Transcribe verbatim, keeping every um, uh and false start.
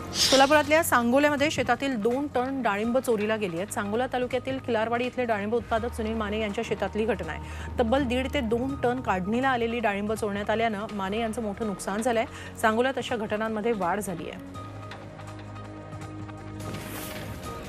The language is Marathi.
सोलापुरातल्या सांगोल्यामध्ये शेतातील दोन टन डाळिंब चोरीला गेली आहेत। सांगोला तालुक्यातील खिलारवाडी इथले डाळिंब उत्पादक सुनील माने यांच्या शेतातली घटना आहे। तब्बल दीड ते दोन टन काढणीला आलेली डाळिंब चोरण्यात आल्यानं माने यांचं मोठं नुकसान झालंय। सांगोल्यात अशा घटनांमध्ये वाढ झाली आहे।